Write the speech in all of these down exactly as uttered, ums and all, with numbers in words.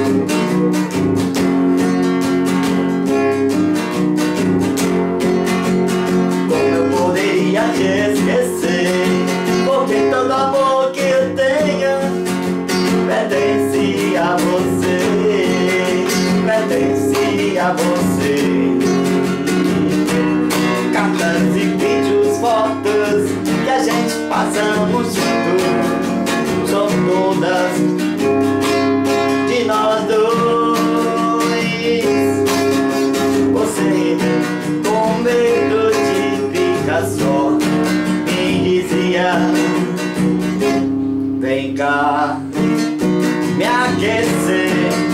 Como eu poderia te esquecer? Porque todo amor que eu tenho pertence a você, pertence a você. Cartas e vídeos, fotos que a gente passamos juntos, são todas de nós dois. Você, com medo de ficar só, me dizia: vem cá me aquecer.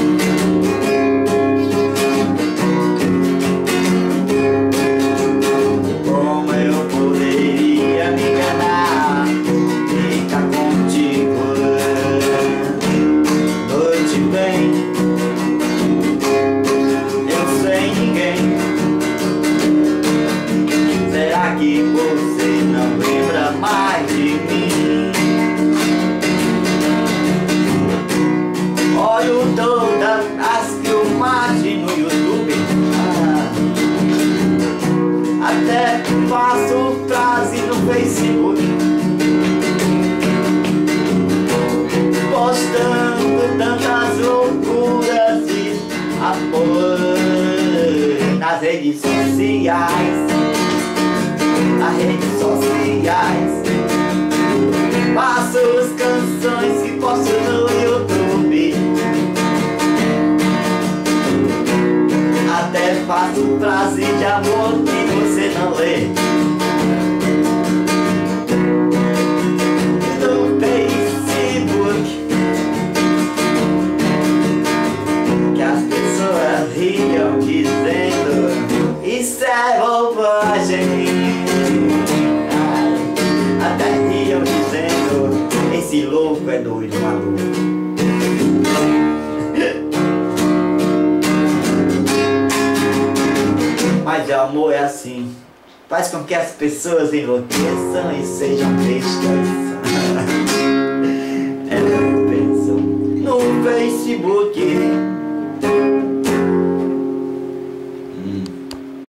Como eu poderia me enganar, ficar contigo noite bem, eu sem ninguém. Será que você não lembra mais de mim? Olho todas as filmagens no YouTube, ah, até faço frase no Facebook, postando tantas loucuras de amor nas redes sociais, nas redes sociais. Faço as canções que posto no YouTube, até faço frase de amor que você não lê. No Facebook, que as pessoas riam dizendo: isso é bobagem. Até riam dizendo: esse louco é doido, maluco. Mas o amor é assim, faz com que as pessoas enlouqueçam e sejam bestas. Elas pensam no Facebook,